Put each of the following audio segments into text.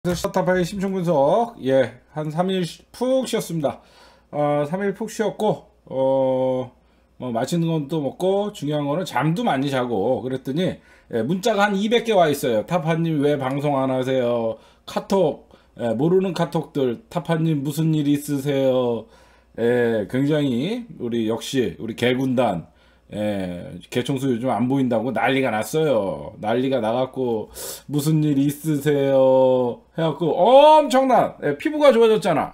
스타파의 심층분석, 한 3일 푹 쉬었습니다. 3일 푹 쉬었고, 뭐 맛있는 건 또 먹고, 중요한 거는 잠도 많이 자고, 그랬더니, 문자가 한 200개 와 있어요. 타파님 왜 방송 안 하세요? 카톡, 모르는 카톡들, 타파님 무슨 일 있으세요? 굉장히, 역시, 우리 개군단, 개총수 요즘 안 보인다고 난리가 났어요. 난리가 나갖고 무슨 일 있으세요? 해갖고 엄청난 피부가 좋아졌잖아.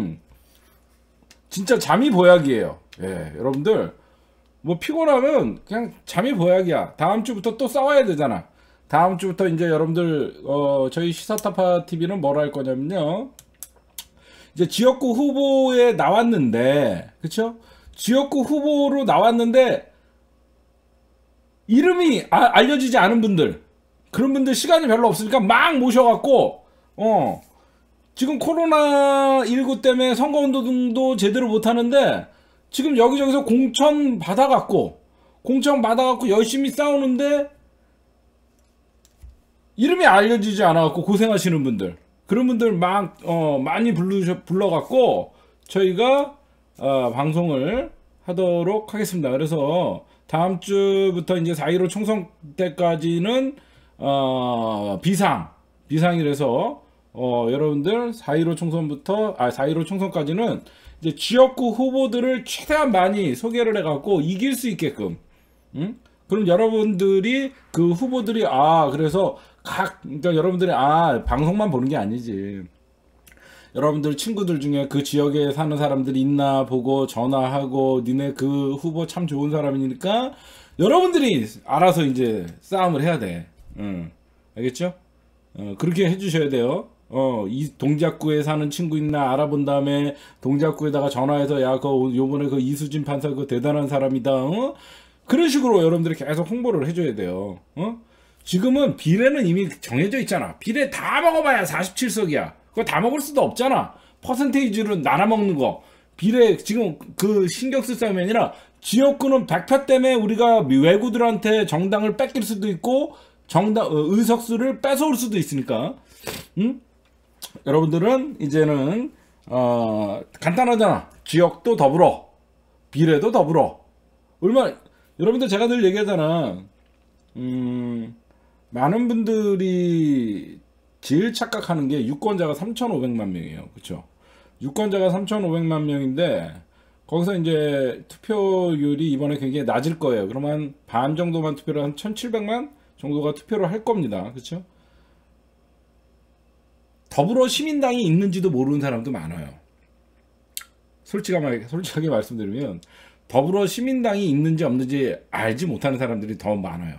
진짜 잠이 보약이에요. 여러분들 뭐 피곤하면 그냥 잠이 보약이야. 다음 주부터 또 싸워야 되잖아. 다음 주부터 이제 여러분들 저희 시사타파 TV는 뭘 할 거냐면요. 이제 지역구 후보에 나왔는데, 그쵸? 지역구 후보로 나왔는데 이름이 알려지지 않은 분들, 그런 분들 시간이 별로 없으니까 막 모셔갖고 지금 코로나19 때문에 선거운동도 제대로 못하는데 지금 여기저기서 공천 받아갖고 열심히 싸우는데 이름이 알려지지 않아갖고 고생하시는 분들, 그런 분들 막 많이 불러갖고 저희가 방송을 하도록 하겠습니다. 그래서 다음 주부터 이제 4.15 총선 때까지는 비상이라서 여러분들 4.15 총선부터 4.15 총선까지는 이제 지역구 후보들을 최대한 많이 소개를 해갖고 이길 수 있게끔, 그럼 여러분들이 그 후보들이 그래서 그러니까 여러분들이 방송만 보는 게 아니지. 여러분들 친구들 중에 그 지역에 사는 사람들이 있나 보고 전화하고 니네 그 후보 참 좋은 사람이니까 여러분들이 알아서 이제 싸움을 해야 돼. 알겠죠? 그렇게 해주셔야 돼요. 이 동작구에 사는 친구 있나 알아본 다음에 동작구에다가 전화해서 요번에 그 이수진 판사 그 대단한 사람이다. 그런 식으로 여러분들이 계속 홍보를 해줘야 돼요. 지금은 비례는 이미 정해져 있잖아. 비례 다 먹어봐야 47석이야. 그거 다 먹을 수도 없잖아. 퍼센테이지로 나눠 먹는 거. 비례 지금 그 신경 쓸 싸움이 아니라 지역구는 100표 때문에 우리가 외구들한테 정당을 뺏길 수도 있고 의석수를 뺏어올 수도 있으니까. 여러분들은 이제는 간단하잖아. 지역도 더불어, 비례도 더불어. 여러분들 제가 늘 얘기하잖아. 많은 분들이 제일 착각하는 게 유권자가 3,500만 명이에요. 그쵸? 유권자가 3,500만 명인데, 거기서 이제 투표율이 이번에 굉장히 낮을 거예요. 그러면 반 정도만 투표를 한 1,700만 정도가 투표를 할 겁니다. 그쵸? 더불어 시민당이 있는지도 모르는 사람도 많아요. 솔직하게 말씀드리면, 더불어 시민당이 있는지 없는지 알지 못하는 사람들이 더 많아요.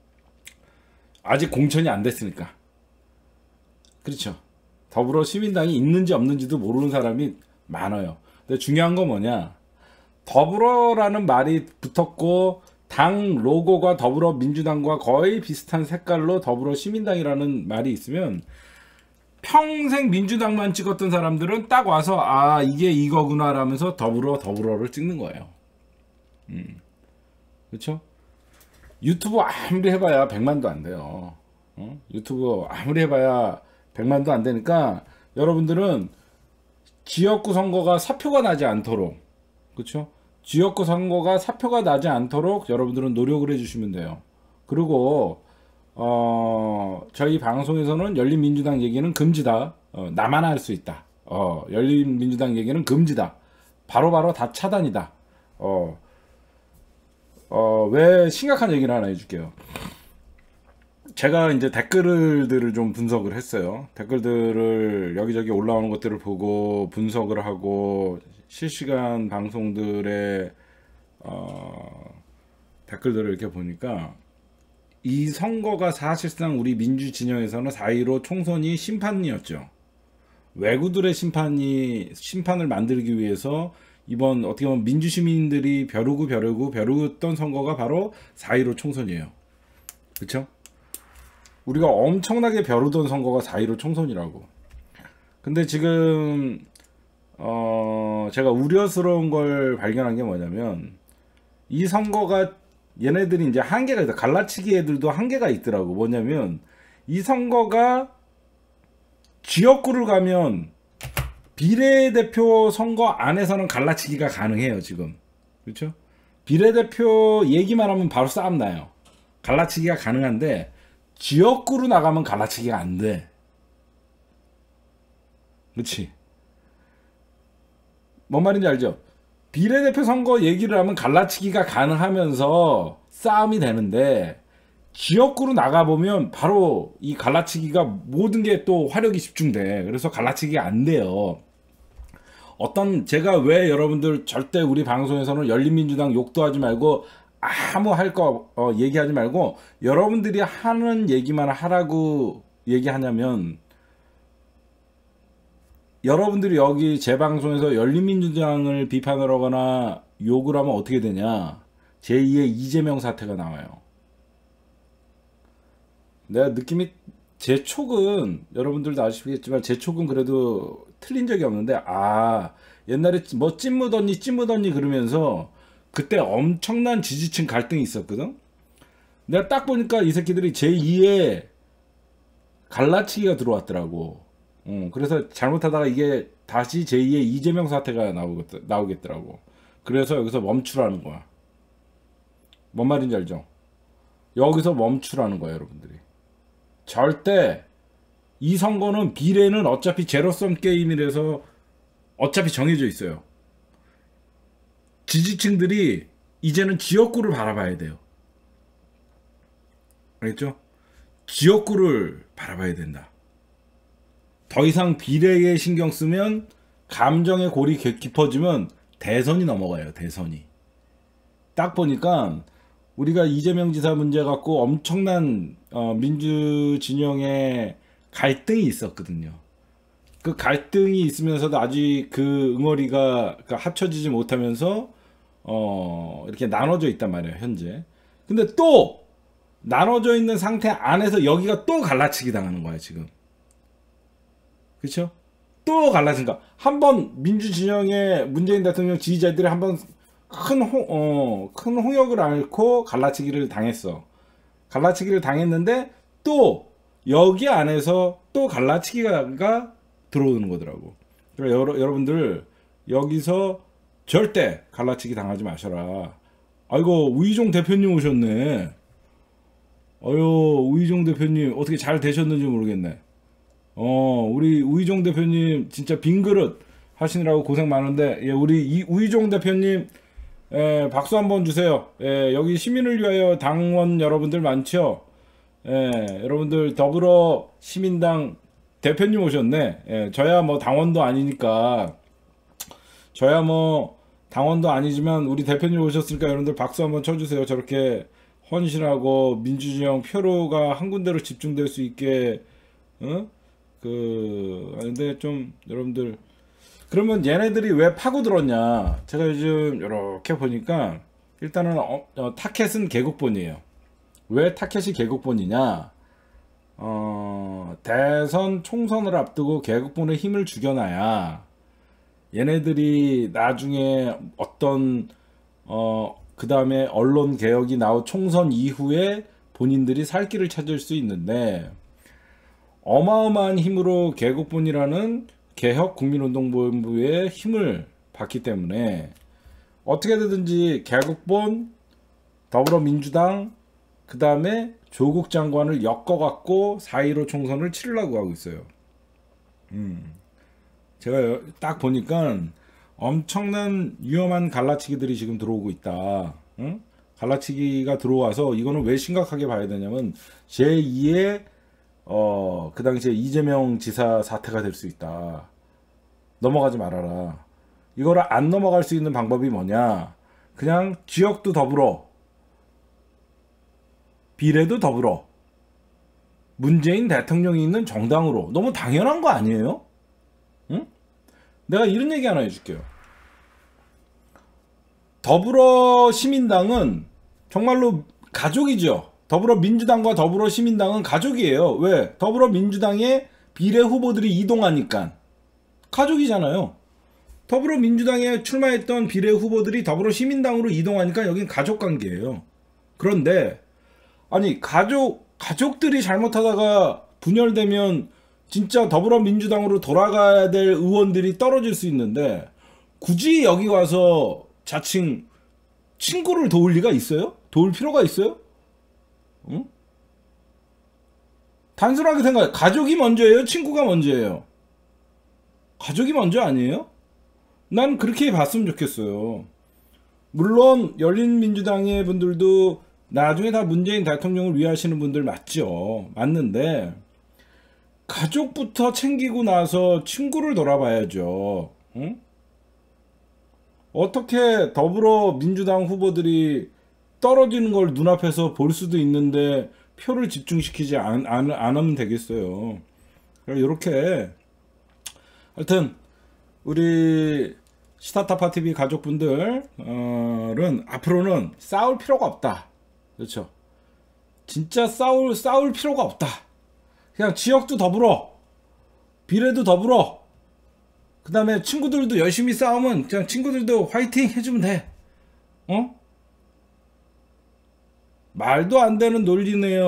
아직 공천이 안 됐으니까. 그렇죠. 더불어 시민당이 있는지 없는지도 모르는 사람이 많아요. 근데 중요한 건 뭐냐, 더불어라는 말이 붙었고 당 로고가 더불어민주당과 거의 비슷한 색깔로 더불어 시민당이라는 말이 있으면 평생 민주당만 찍었던 사람들은 딱 와서 이게 이거구나 라면서 더불어를 찍는 거예요. 그렇죠? 유튜브 아무리 해봐야 100만도 안 돼요. 유튜브 아무리 해봐야 100만도 안 되니까 여러분들은 지역구 선거가 사표가 나지 않도록, 그렇죠? 지역구 선거가 사표가 나지 않도록 여러분들은 노력을 해주시면 돼요. 그리고 저희 방송에서는 열린민주당 얘기는 금지다. 나만 할 수 있다. 열린민주당 얘기는 금지다. 바로바로 다 차단이다. 왜 심각한 얘기를 하나 해줄게요. 제가 이제 댓글들을 좀 분석을 했어요. 댓글들을 여기저기 올라오는 것들을 보고 분석을 하고 실시간 방송들의 댓글들을 이렇게 보니까 이 선거가 사실상 우리 민주 진영에서는 4.15 총선이 심판이었죠. 외구들의 심판을 만들기 위해서 이번 어떻게 보면 민주시민들이 벼르고 선거가 바로 4.15 총선이에요. 그쵸? 우리가 엄청나게 벼르던 선거가 4.15 총선이라고. 근데 지금 제가 우려스러운 걸 발견한 게 뭐냐면, 이 선거가 얘네들이 이제 한계가 있다. 갈라치기 애들도 한계가 있더라고. 뭐냐면 이 선거가 지역구를 가면 비례대표 선거 안에서는 갈라치기가 가능해요 지금. 그렇죠? 비례대표 얘기만 하면 바로 싸움 나요. 갈라치기가 가능한데 지역구로 나가면 갈라치기가 안 돼. 그렇지? 뭔 말인지 알죠? 비례대표 선거 얘기를 하면 갈라치기가 가능하면서 싸움이 되는데 지역구로 나가보면 바로 이 갈라치기가 모든 게 또 화력이 집중돼. 그래서 갈라치기가 안 돼요. 제가 왜 여러분들 절대 우리 방송에서는 열린민주당 욕도 하지 말고 아무 할 거 얘기하지 말고 여러분들이 하는 얘기만 하라고 얘기하냐면, 여러분들이 여기 제 방송에서 열린민주당을 비판을 하거나 욕을 하면 어떻게 되냐, 제2의 이재명 사태가 나와요. 내가 느낌이, 제 촉은 여러분들도 아시겠지만 제 촉은 그래도 틀린 적이 없는데, 옛날에 뭐 찐무더니 그러면서 그때 엄청난 지지층 갈등이 있었거든. 내가 딱 보니까 이 새끼들이 제2의 갈라치기가 들어왔더라고. 그래서 잘못하다가 이게 다시 제2의 이재명 사태가 나오겠더라고. 그래서 여기서 멈추라는 거야. 뭔 말인지 알죠? 여기서 멈추라는 거야 여러분들이. 절대 이 선거는, 비례는 어차피 제로섬 게임이라서 어차피 정해져 있어요. 지지층들이 이제는 지역구를 바라봐야 돼요. 알겠죠? 지역구를 바라봐야 된다. 더 이상 비례에 신경 쓰면, 감정의 골이 깊어지면 대선이 넘어가요. 대선이. 딱 보니까 우리가 이재명 지사 문제 갖고 엄청난 민주 진영의 갈등이 있었거든요. 그 갈등이 있으면서도 아직 그 응어리가 합쳐지지 못하면서 이렇게 나눠져 있단 말이에요 현재. 근데 또 나눠져 있는 상태 안에서 여기가 또 갈라치기 당하는 거야 지금. 그렇죠? 또 갈라진 거. 한번 민주 진영의 문재인 대통령 지지자들이 한번 큰 홍역을 앓고 갈라치기를 당했어. 갈라치기를 당했는데 또 여기 안에서 또 갈라치기가 들어오는 거더라고. 그러니까 여러분들 여기서 절대 갈라치기 당하지 마셔라. 아이고 우희종 대표님 오셨네. 우희종 대표님 어떻게 잘 되셨는지 모르겠네. 우리 우희종 대표님 진짜 빈 그릇 하시느라고 고생 많은데, 우리 우희종 대표님 박수 한번 주세요. 여기 시민을 위하여 당원 여러분들 많죠? 여러분들 더불어 시민당 대표님 오셨네. 저야 뭐 당원도 아니니까, 저야 뭐 당원도 아니지만 우리 대표님 오셨으니까 여러분들 박수 한번 쳐주세요. 저렇게 헌신하고 민주진영 표로가 한 군데로 집중될 수 있게. 근데 좀 여러분들, 그러면 얘네들이 왜 파고들었냐? 제가 요즘 이렇게 보니까 일단은 타켓은 개국본이에요. 왜 타켓이 개국본이냐? 대선 총선을 앞두고 개국본의 힘을 죽여놔야 얘네들이 나중에 어떤 그 다음에 언론 개혁이 나오 총선 이후에 본인들이 살 길을 찾을 수 있는데, 어마어마한 힘으로 개국본이라는 개혁국민운동본부의 힘을 받기 때문에 어떻게 되든지 개국본, 더불어민주당, 그 다음에 조국 장관을 엮어갖고 4.15 총선을 치르려고 하고 있어요. 제가 딱 보니까 엄청난 위험한 갈라치기들이 지금 들어오고 있다. 갈라치기가 들어와서 이거는 왜 심각하게 봐야 되냐면, 제2의 그 당시에 이재명 지사 사태가 될 수 있다. 넘어가지 말아라. 이거를 안 넘어갈 수 있는 방법이 뭐냐? 그냥 지역도 더불어, 비례도 더불어, 문재인 대통령이 있는 정당으로. 너무 당연한 거 아니에요? 응? 내가 이런 얘기 하나 해줄게요. 더불어시민당은 정말로 가족이죠. 더불어민주당과 더불어시민당은 가족이에요. 왜? 더불어민주당의 비례 후보들이 이동하니까. 가족이잖아요. 더불어민주당에 출마했던 비례 후보들이 더불어시민당으로 이동하니까 여긴 가족관계예요. 그런데 아니 가족들이 잘못하다가 분열되면 진짜 더불어민주당으로 돌아가야 될 의원들이 떨어질 수 있는데 굳이 여기 와서 자칭 친구를 도울 리가 있어요? 도울 필요가 있어요? 응? 단순하게 생각해. 가족이 먼저예요? 친구가 먼저예요? 가족이 먼저 아니에요? 난 그렇게 봤으면 좋겠어요. 물론 열린민주당의 분들도 나중에 다 문재인 대통령을 위하시는 분들 맞죠. 맞는데 가족부터 챙기고 나서 친구를 돌아봐야죠. 응? 어떻게 더불어민주당 후보들이 떨어지는 걸 눈앞에서 볼 수도 있는데 표를 집중시키지 않으면 되겠어요. 이렇게 하여튼 우리 시타타파TV 가족분들은 앞으로는 싸울 필요가 없다. 그렇죠? 진짜 싸울 필요가 없다. 그냥 지역도 더불어, 비례도 더불어, 그 다음에 친구들도 열심히 싸우면 그냥 친구들도 화이팅 해주면 돼. 어? 말도 안 되는 논리네요.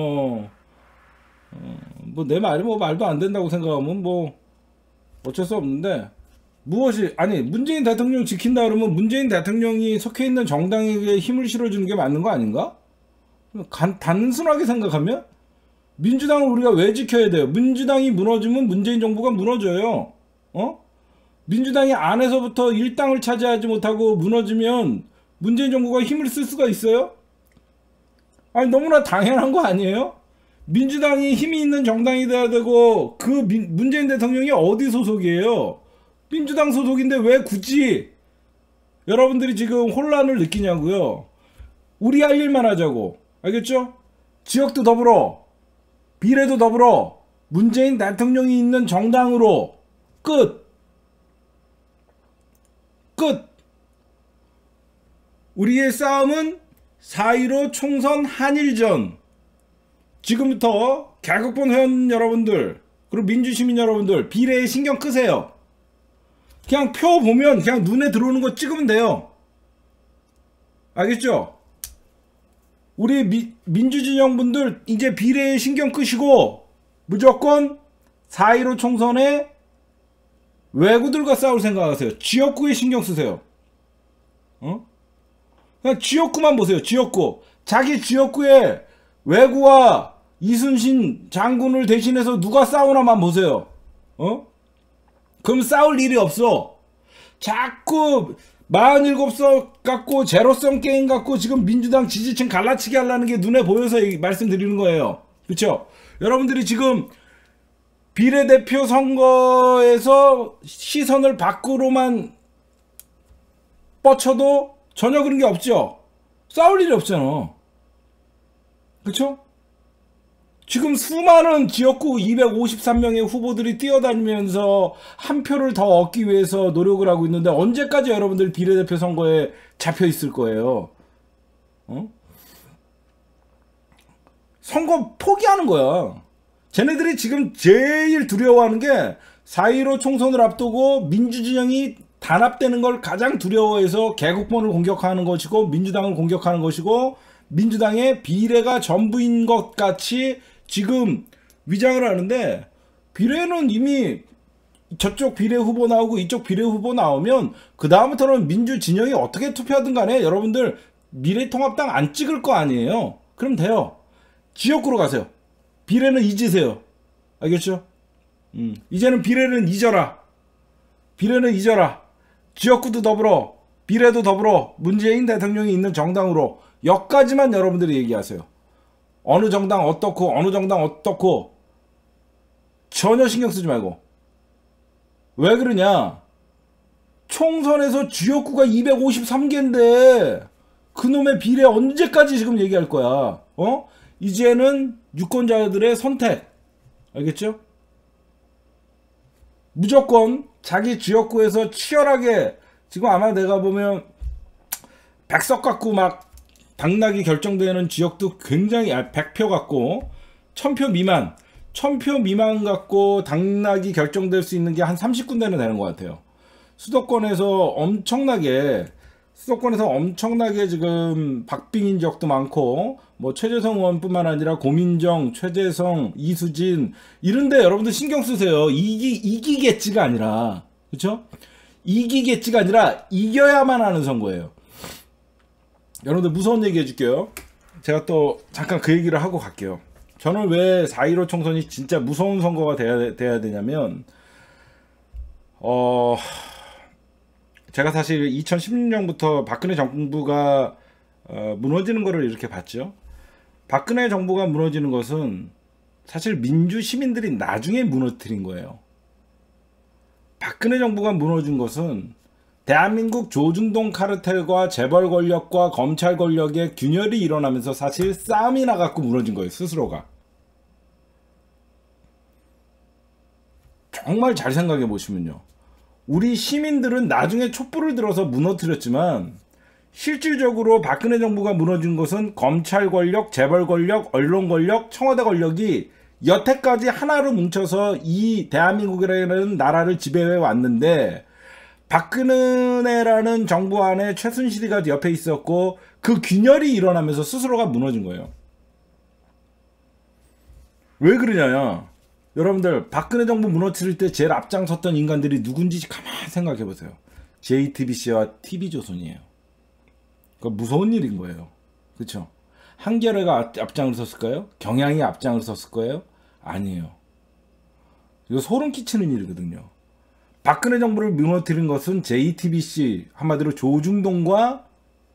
뭐 내 말이 뭐 말도 안 된다고 생각하면 뭐 어쩔 수 없는데, 무엇이 아니 문재인 대통령 지킨다 그러면 문재인 대통령이 속해 있는 정당에게 힘을 실어주는 게 맞는 거 아닌가? 단순하게 생각하면 민주당을 우리가 왜 지켜야 돼요? 민주당이 무너지면 문재인 정부가 무너져요. 어? 민주당이 안에서부터 일당을 차지하지 못하고 무너지면 문재인 정부가 힘을 쓸 수가 있어요? 아니 너무나 당연한 거 아니에요? 민주당이 힘이 있는 정당이 돼야 되고 그 문재인 대통령이 어디 소속이에요? 민주당 소속인데 왜 굳이 여러분들이 지금 혼란을 느끼냐고요? 우리 할 일만 하자고. 알겠죠? 지역도 더불어, 비례도 더불어, 문재인 대통령이 있는 정당으로 끝. 우리의 싸움은 4.15 총선 한일전. 지금부터 개국본 회원 여러분들 그리고 민주시민 여러분들 비례에 신경 끄세요. 그냥 표 보면 그냥 눈에 들어오는 거 찍으면 돼요. 알겠죠? 우리 민주진영 분들 이제 비례에 신경 끄시고 무조건 4.15 총선에 외구들과 싸울 생각하세요. 지역구에 신경 쓰세요. 어? 그냥 지역구만 보세요. 지역구. 자기 지역구에 외구와 이순신 장군을 대신해서 누가 싸우나만 보세요. 어? 그럼 싸울 일이 없어. 자꾸 47석 갖고 제로섬 게임 갖고 지금 민주당 지지층 갈라치기 하려는 게 눈에 보여서 말씀드리는 거예요. 그렇죠? 여러분들이 지금 비례대표 선거에서 시선을 밖으로만 뻗쳐도 전혀 그런 게 없죠. 싸울 일이 없잖아. 그렇죠? 지금 수많은 지역구 253명의 후보들이 뛰어다니면서 한 표를 더 얻기 위해서 노력을 하고 있는데 언제까지 여러분들 비례대표 선거에 잡혀 있을 거예요? 어? 선거 포기하는 거야. 쟤네들이 지금 제일 두려워하는 게 4.15 총선을 앞두고 민주진영이 단합되는 걸 가장 두려워해서 개국본을 공격하는 것이고 민주당을 공격하는 것이고 민주당의 비례가 전부인 것 같이 지금 위장을 하는데, 비례는 이미 저쪽 비례 후보 나오고 이쪽 비례 후보 나오면 그 다음부터는 민주진영이 어떻게 투표하든 간에 여러분들 미래통합당 안 찍을 거 아니에요. 그럼 돼요. 지역구로 가세요. 비례는 잊으세요. 알겠죠? 이제는 비례는 잊어라. 비례는 잊어라. 지역구도 더불어, 비례도 더불어, 문재인 대통령이 있는 정당으로 여기까지만 여러분들이 얘기하세요. 어느 정당 어떻고 어느 정당 어떻고 전혀 신경 쓰지 말고. 왜 그러냐? 총선에서 지역구가 253개인데 그놈의 비례 언제까지 지금 얘기할 거야? 어? 이제는 유권자들의 선택. 알겠죠? 무조건 자기 지역구에서 치열하게, 지금 아마 내가 보면 100석 갖고 막 당락이 결정되는 지역도 굉장히, 100표 갖고 1000표 미만, 1000표 미만 갖고 당락이 결정될 수 있는 게 한 30군데는 되는 것 같아요. 수도권에서 엄청나게 수도권에서 엄청나게 지금 박빙인 적도 많고, 뭐 최재성 의원뿐만 아니라 고민정, 최재성, 이수진 이런데 여러분들 신경 쓰세요. 이기겠지가 아니라, 그렇죠? 이기겠지가 아니라 이겨야만 하는 선거예요. 여러분들 무서운 얘기 해줄게요. 제가 또 잠깐 그 얘기를 하고 갈게요. 저는 왜 4.15 총선이 진짜 무서운 선거가 돼야 되냐면, 제가 사실 2016년부터 박근혜 정부가 무너지는 거를 이렇게 봤죠. 박근혜 정부가 무너지는 것은 사실 민주 시민들이 나중에 무너뜨린 거예요. 박근혜 정부가 무너진 것은 대한민국 조중동 카르텔과 재벌 권력과 검찰 권력의 균열이 일어나면서 사실 싸움이 나갖고 무너진 거예요, 스스로가. 정말 잘 생각해 보시면요. 우리 시민들은 나중에 촛불을 들어서 무너뜨렸지만 실질적으로 박근혜 정부가 무너진 것은 검찰 권력, 재벌 권력, 언론 권력, 청와대 권력이 여태까지 하나로 뭉쳐서 이 대한민국이라는 나라를 지배해 왔는데, 박근혜라는 정부 안에 최순실이가 옆에 있었고 그 균열이 일어나면서 스스로가 무너진 거예요. 왜 그러냐? 여러분들 박근혜 정부 무너뜨릴 때 제일 앞장섰던 인간들이 누군지 가만히 생각해 보세요. JTBC와 TV조선이에요. 그 무서운 일인 거예요. 그렇죠? 한겨레가 앞장을 섰을까요? 경향이 앞장을 섰을 거예요? 아니에요. 이거 소름 끼치는 일이거든요. 박근혜 정부를 무너뜨린 것은 JTBC, 한마디로 조중동과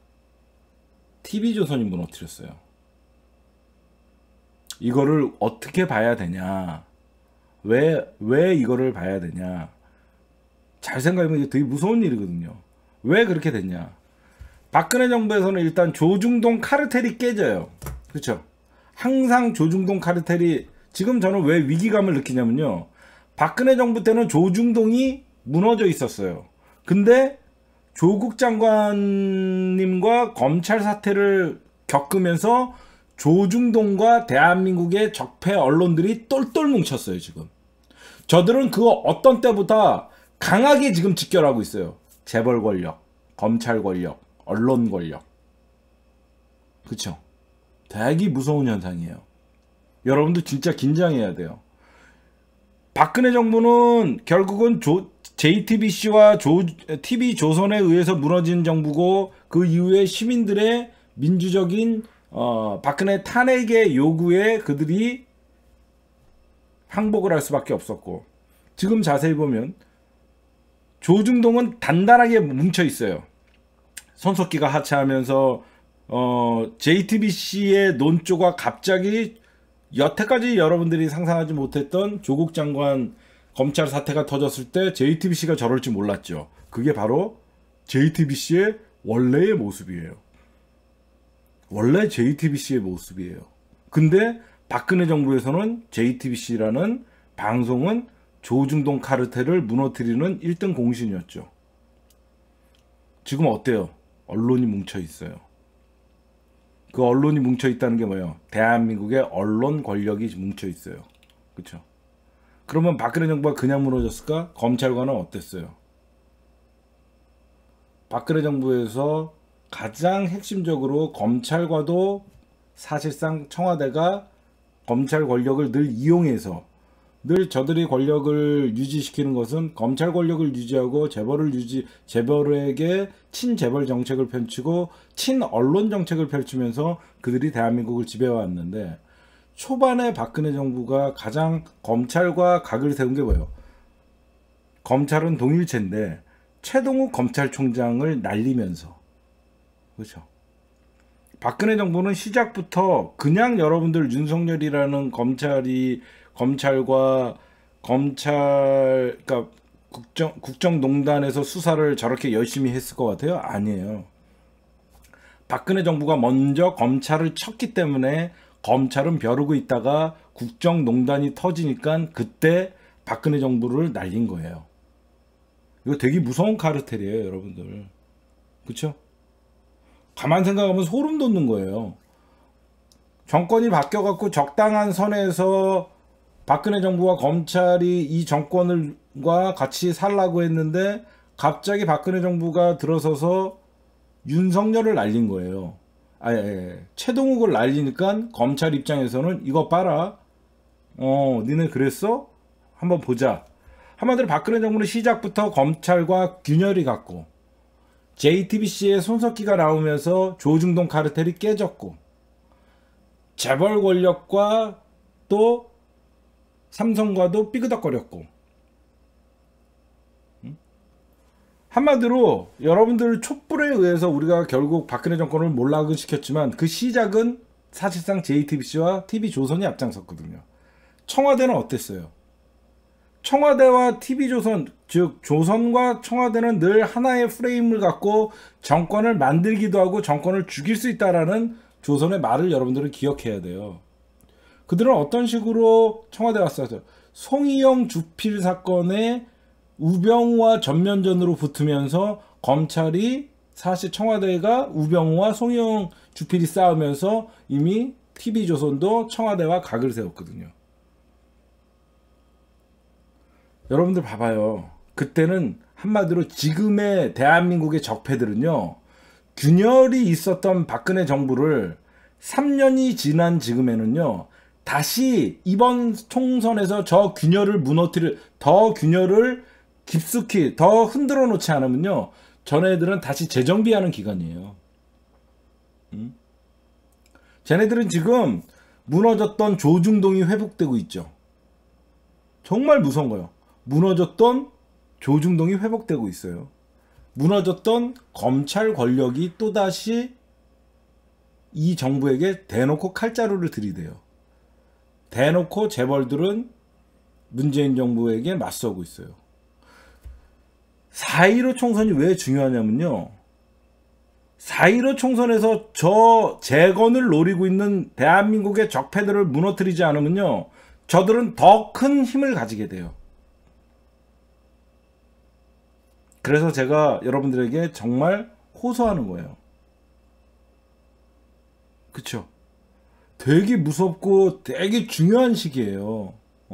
TV조선이 무너뜨렸어요. 이거를 어떻게 봐야 되냐? 왜 이거를 봐야 되냐? 잘 생각해보면 이게 되게 무서운 일이거든요. 왜 그렇게 됐냐? 박근혜 정부에서는 일단 조중동 카르텔이 깨져요. 그렇죠? 항상 조중동 카르텔이, 지금 저는 왜 위기감을 느끼냐면요. 박근혜 정부 때는 조중동이 무너져 있었어요. 근데 조국 장관님과 검찰 사태를 겪으면서 조중동과 대한민국의 적폐 언론들이 똘똘 뭉쳤어요, 지금. 저들은 그 어떤 때보다 강하게 지금 직결하고 있어요. 재벌 권력, 검찰 권력, 언론 권력. 그쵸? 되게 무서운 현상이에요. 여러분들 진짜 긴장해야 돼요. 박근혜 정부는 결국은 JTBC와 TV조선에 의해서 무너진 정부고, 그 이후에 시민들의 민주적인 박근혜 탄핵의 요구에 그들이 항복을 할 수밖에 없었고, 지금 자세히 보면 조중동은 단단하게 뭉쳐 있어요. 손석기가 하차하면서 JTBC의 논조가 갑자기 여태까지 여러분들이 상상하지 못했던 조국 장관 검찰 사태가 터졌을 때 JTBC가 저럴 줄 몰랐죠. 그게 바로 JTBC의 원래의 모습이에요. 원래 JTBC의 모습이에요. 근데 박근혜 정부에서는 JTBC라는 방송은 조중동 카르텔을 무너뜨리는 1등 공신이었죠. 지금 어때요? 언론이 뭉쳐 있어요. 그 언론이 뭉쳐 있다는 게 뭐예요? 대한민국의 언론 권력이 뭉쳐 있어요. 그렇죠? 그러면 박근혜 정부가 그냥 무너졌을까? 검찰과는 어땠어요? 박근혜 정부에서 가장 핵심적으로 검찰과도 사실상 청와대가 검찰 권력을 늘 이용해서, 늘 저들이 권력을 유지시키는 것은 검찰 권력을 유지하고 재벌에게 친재벌 정책을 펼치고 친언론 정책을 펼치면서 그들이 대한민국을 지배해왔는데, 초반에 박근혜 정부가 가장 검찰과 각을 세운 게 뭐예요? 검찰은 동일체인데 최동욱 검찰총장을 날리면서, 그렇죠? 박근혜 정부는 시작부터 그냥 여러분들 윤석열이라는 그러니까 국정농단에서 수사를 저렇게 열심히 했을 것 같아요? 아니에요. 박근혜 정부가 먼저 검찰을 쳤기 때문에 검찰은 벼르고 있다가 국정농단이 터지니까 그때 박근혜 정부를 날린 거예요. 이거 되게 무서운 카르텔이에요, 여러분들. 그쵸? 가만 생각하면 소름 돋는 거예요. 정권이 바뀌어갖고 적당한 선에서 박근혜 정부와 검찰이 이 정권과 같이 살라고 했는데, 갑자기 박근혜 정부가 들어서서 윤석열을 날린 거예요. 최동욱을 날리니까 검찰 입장에서는 이거 봐라. 니네 그랬어? 한번 보자. 한마디로 박근혜 정부는 시작부터 검찰과 균열이 갔고 JTBC에 손석희가 나오면서 조중동 카르텔이 깨졌고 재벌 권력과 또 삼성과도 삐그덕거렸고 한마디로 여러분들 촛불에 의해서 우리가 결국 박근혜 정권을 몰락을 시켰지만 그 시작은 사실상 JTBC와 TV조선이 앞장섰거든요. 청와대는 어땠어요? 청와대와 TV조선, 즉 조선과 청와대는 늘 하나의 프레임을 갖고 정권을 만들기도 하고 정권을 죽일 수 있다라는 조선의 말을 여러분들은 기억해야 돼요. 그들은 어떤 식으로 청와대 왔어요? 송이영 주필 사건에 우병우와 전면전으로 붙으면서 검찰이 사실 청와대가 우병우와 송이영 주필이 싸우면서 이미 TV조선도 청와대와 각을 세웠거든요. 여러분들 봐봐요. 그때는 한마디로 지금의 대한민국의 적폐들은요. 균열이 있었던 박근혜 정부를 3년이 지난 지금에는요. 다시 이번 총선에서 저 균열을 더 균열을 깊숙이 더 흔들어 놓지 않으면요. 전애들은 다시 재정비하는 기간이에요. 쟤네들은 지금 무너졌던 조중동이 회복되고 있죠. 정말 무서운 거예요. 무너졌던 조중동이 회복되고 있어요. 무너졌던 검찰 권력이 또다시 이 정부에게 대놓고 칼자루를 들이대요. 대놓고 재벌들은 문재인 정부에게 맞서고 있어요. 4.15 총선이 왜 중요하냐면요. 4.15 총선에서 저 재건을 노리고 있는 대한민국의 적폐들을 무너뜨리지 않으면요. 저들은 더 큰 힘을 가지게 돼요. 그래서 제가 여러분들에게 정말 호소하는 거예요. 그쵸? 되게 무섭고 되게 중요한 시기예요.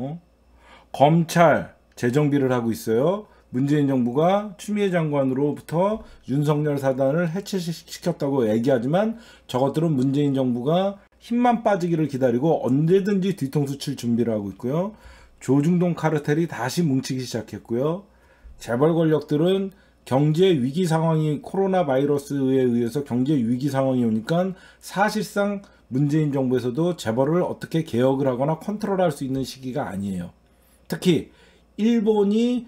검찰 재정비를 하고 있어요. 문재인 정부가 추미애 장관으로부터 윤석열 사단을 해체시켰다고 얘기하지만 저것들은 문재인 정부가 힘만 빠지기를 기다리고 언제든지 뒤통수 칠 준비를 하고 있고요. 조중동 카르텔이 다시 뭉치기 시작했고요. 재벌 권력들은 경제 위기 상황이 코로나 바이러스에 의해서 경제 위기 상황이 오니까 사실상 문재인 정부에서도 재벌을 어떻게 개혁을 하거나 컨트롤할 수 있는 시기가 아니에요. 특히 일본이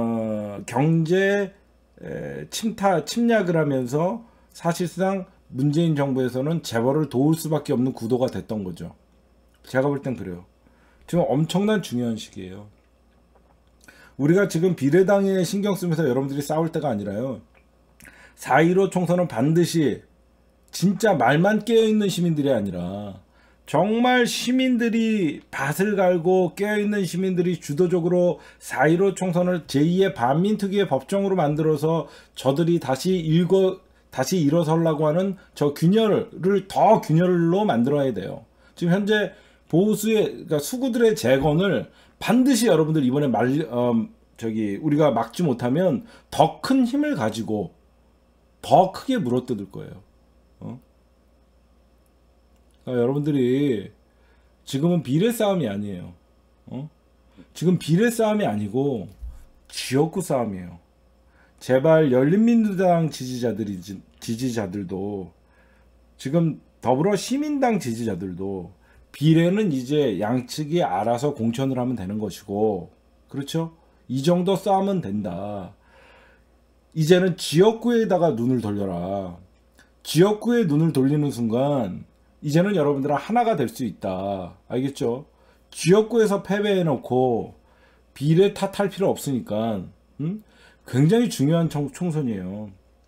경제 침략을 하면서 사실상 문재인 정부에서는 재벌을 도울 수밖에 없는 구도가 됐던 거죠. 제가 볼 땐 그래요. 지금 엄청난 중요한 시기예요. 우리가 지금 비례당에 신경 쓰면서 여러분들이 싸울 때가 아니라요. 4.15 총선은 반드시 진짜 말만 깨어있는 시민들이 아니라 정말 시민들이 밭을 갈고 깨어있는 시민들이 주도적으로 4.15 총선을 제2의 반민특위의 법정으로 만들어서 저들이 다시 일어서려고 하는 저 균열을 더 균열로 만들어야 돼요. 지금 현재 그러니까 수구들의 재건을 반드시 여러분들 이번에 우리가 막지 못하면 더 큰 힘을 가지고 더 크게 물어뜯을 거예요. 그러니까 여러분들이 지금은 비례 싸움이 아니에요. 지금 비례 싸움이 아니고 지역구 싸움이에요. 제발 열린민주당 지지자들도 지금 더불어 시민당 지지자들도 비례는 이제 양측이 알아서 공천을 하면 되는 것이고, 그렇죠? 이 정도 싸우면 된다. 이제는 지역구에다가 눈을 돌려라. 지역구에 눈을 돌리는 순간 이제는 여러분들은 하나가 될 수 있다. 알겠죠? 지역구에서 패배해놓고 비례 탓할 필요 없으니까 굉장히 중요한 총선이에요.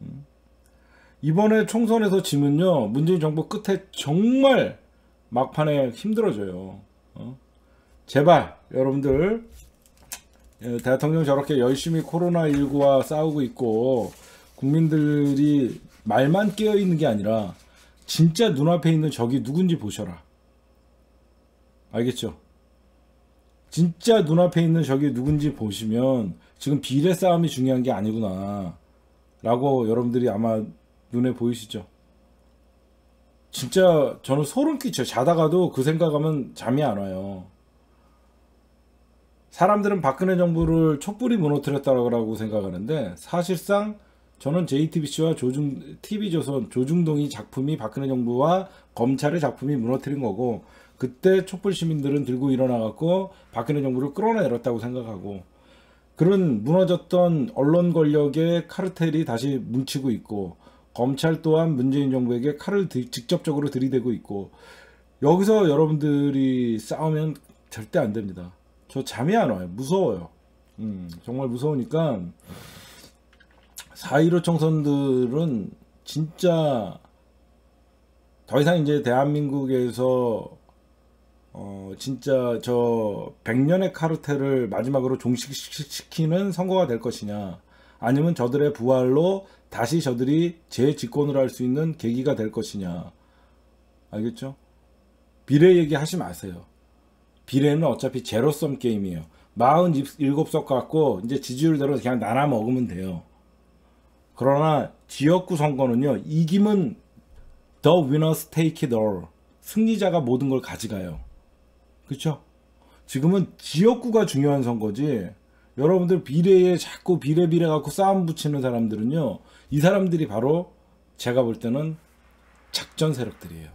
이번에 총선에서 지면요, 문재인 정부 끝에 정말 막판에 힘들어져요. 제발 여러분들, 대통령 저렇게 열심히 코로나19와 싸우고 있고 국민들이 말만 깨어있는 게 아니라 진짜 눈앞에 있는 적이 누군지 보셔라. 알겠죠? 진짜 눈앞에 있는 적이 누군지 보시면 지금 비례 싸움이 중요한 게 아니구나 라고 여러분들이 아마 눈에 보이시죠? 진짜 저는 소름 끼쳐요. 자다가도 그 생각하면 잠이 안 와요. 사람들은 박근혜 정부를 촛불이 무너뜨렸다고 생각하는데 사실상 저는 JTBC와 TV조선 조중동이 작품이 박근혜 정부와 검찰의 작품이 무너뜨린 거고, 그때 촛불 시민들은 들고 일어나갖고 박근혜 정부를 끌어내렸다고 생각하고, 그런 무너졌던 언론 권력의 카르텔이 다시 뭉치고 있고, 검찰 또한 문재인 정부에게 칼을 직접적으로 들이대고 있고, 여기서 여러분들이 싸우면 절대 안 됩니다. 저 잠이 안 와요. 무서워요. 정말 무서우니까 4.15 총선들은 진짜 더 이상 이제 대한민국에서 진짜 저 100년의 카르텔을 마지막으로 종식시키는 선거가 될 것이냐, 아니면 저들의 부활로 다시 저들이 재집권을 할 수 있는 계기가 될 것이냐. 알겠죠? 비례 얘기 하지 마세요. 비례는 어차피 제로섬 게임이에요. 47석 갖고 이제 지지율대로 그냥 나눠 먹으면 돼요. 그러나 지역구 선거는요, 이기면 the winners take it all. 승리자가 모든 걸 가져가요. 그렇죠? 지금은 지역구가 중요한 선거지. 여러분들 비례에 자꾸 비례 갖고 싸움 붙이는 사람들은요, 이 사람들이 바로 제가 볼 때는 작전 세력들이에요.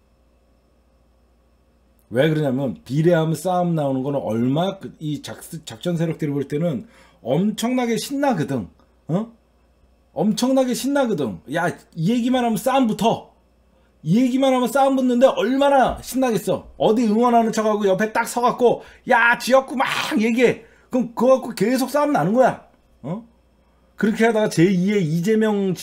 왜 그러냐면 비례하면 싸움 나오는 거는 얼마 이 작전 세력들이 볼 때는 엄청나게 신나거든. 엄청나게 신나거든. 야, 이 얘기만 하면 싸움 붙어. 이 얘기만 하면 싸움 붙는데 얼마나 신나겠어. 어디 응원하는 척하고 옆에 딱 서갖고 야, 지역구 막 얘기해. 그럼 그거 갖고 계속 싸움 나는 거야. 그렇게 하다가 제2의 이재명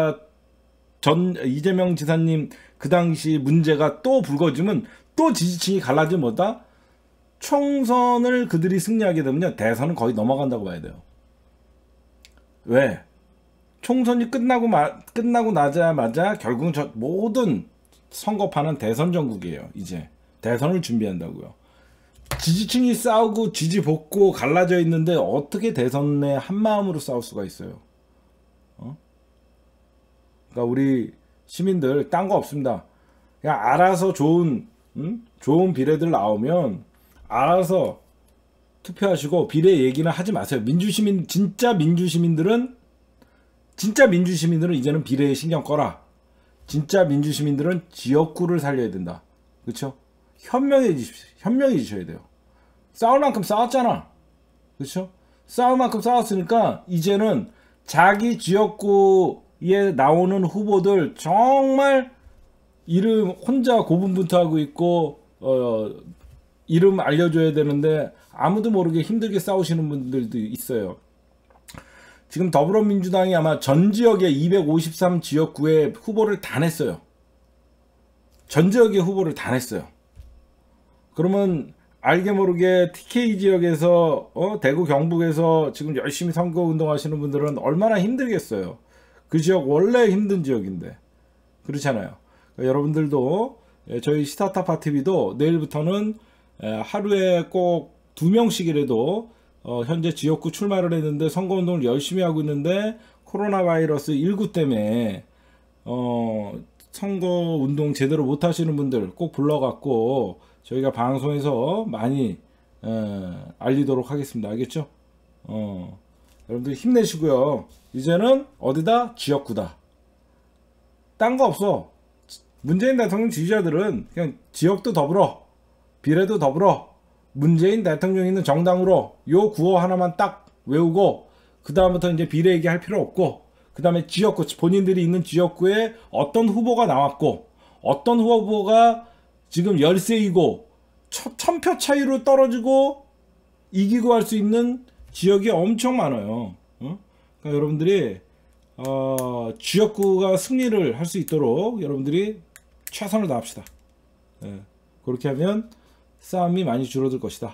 지사님 그 당시 문제가 또 불거지면 또 지지층이 갈라지면 뭐다? 총선을 그들이 승리하게 되면요, 대선은 거의 넘어간다고 봐야 돼요. 왜? 총선이 끝나고 나자마자 결국은 모든 선거판은 대선 전국이에요. 이제 대선을 준비한다고요. 지지층이 싸우고 지지 볶고 갈라져 있는데 어떻게 대선에 한마음으로 싸울 수가 있어요? 그러니까 우리 시민들 딴 거 없습니다. 그냥 알아서 좋은 비례들 나오면 알아서 투표하시고 비례 얘기는 하지 마세요. 진짜 민주시민들은 이제는 비례에 신경 꺼라. 진짜 민주시민들은 지역구를 살려야 된다. 그렇죠? 현명해지셔야 돼요. 싸울 만큼 싸웠잖아. 그렇죠? 싸울 만큼 싸웠으니까 이제는 자기 지역구에 나오는 후보들 정말 이름 혼자 고분분투하고 있고 이름 알려줘야 되는데 아무도 모르게 힘들게 싸우시는 분들도 있어요. 지금 더불어민주당이 아마 전 지역의 253 지역구에 후보를 다 냈어요. 전 지역의 후보를 다 냈어요. 그러면 알게 모르게 TK 지역에서 대구 경북에서 지금 열심히 선거 운동하시는 분들은 얼마나 힘들겠어요. 그 지역 원래 힘든 지역인데. 그렇잖아요. 그러니까 여러분들도 저희 스타트업 TV도 내일부터는 하루에 꼭 2명씩이라도 현재 지역구 출마를 했는데 선거운동을 열심히 하고 있는데 코로나 바이러스 19 때문에 선거운동 제대로 못 하시는 분들 꼭 불러갖고 저희가 방송에서 많이 알리도록 하겠습니다. 알겠죠? 여러분들 힘내시고요. 이제는 어디다? 지역구다. 딴 거 없어. 문재인 대통령 지지자들은 그냥 지역도 더불어, 비례도 더불어, 문재인 대통령 있는 정당으로 요 구호 하나만 딱 외우고 그 다음부터 이제 비례 얘기할 필요 없고, 그 다음에 지역구, 본인들이 있는 지역구에 어떤 후보가 나왔고 어떤 후보가 지금 열세이고 1000표 차이로 떨어지고 이기고 할 수 있는 지역이 엄청 많아요. 그러니까 여러분들이 지역구가 승리를 할 수 있도록 여러분들이 최선을 다합시다. 그렇게 하면 싸움이 많이 줄어들 것이다.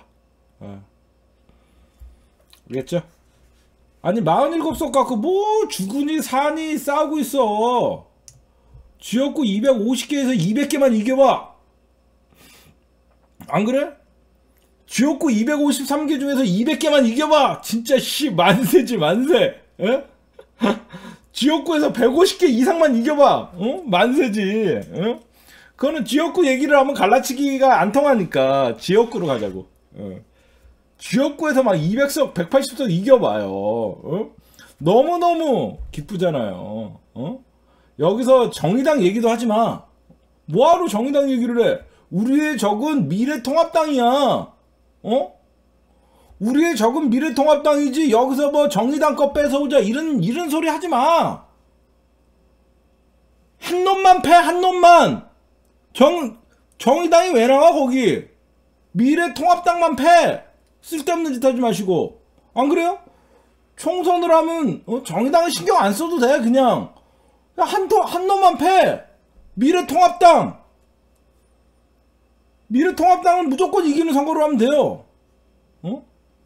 알겠죠? 아니 47석 갖고 뭐 주군이 산이 싸우고 있어. 지역구 250개에서 200개만 이겨봐. 안 그래? 지역구 253개 중에서 200개만 이겨봐. 진짜 만세지 만세. 지역구에서 150개 이상만 이겨봐. 어? 만세지. 어? 그거는 지역구 얘기를 하면 갈라치기가 안 통하니까 지역구로 가자고. 어. 지역구에서 막 200석, 180석 이겨봐요. 어? 너무너무 기쁘잖아요. 어? 여기서 정의당 얘기도 하지 마. 뭐하러 정의당 얘기를 해? 우리의 적은 미래통합당이야. 어? 우리의 적은 미래통합당이지 여기서 뭐 정의당 거 뺏어오자 이런 소리 하지 마. 한 놈만 패, 한 놈만. 정의당이 왜 나와 거기? 미래통합당만 패. 쓸데없는 짓 하지 마시고. 안 그래요? 총선을 하면 정의당은 신경 안 써도 돼. 그냥 한 놈만 패. 미래통합당. 미래통합당은 무조건 이기는 선거로 하면 돼요. 어?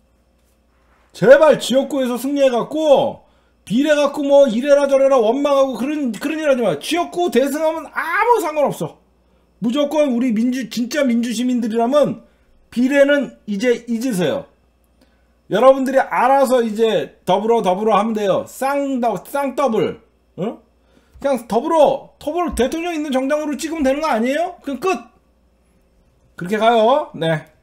제발 지역구에서 승리해갖고 비례갖고 뭐 이래라 저래라 원망하고 그런 일 하지 마. 지역구 대승하면 아무 상관없어. 무조건 우리 진짜 민주시민들이라면 비례는 이제 잊으세요. 여러분들이 알아서 이제 더불어 하면 돼요. 쌍더블. 어? 그냥 더불어 대통령 있는 정당으로 찍으면 되는 거 아니에요? 그냥 끝. 그렇게 가요. 네.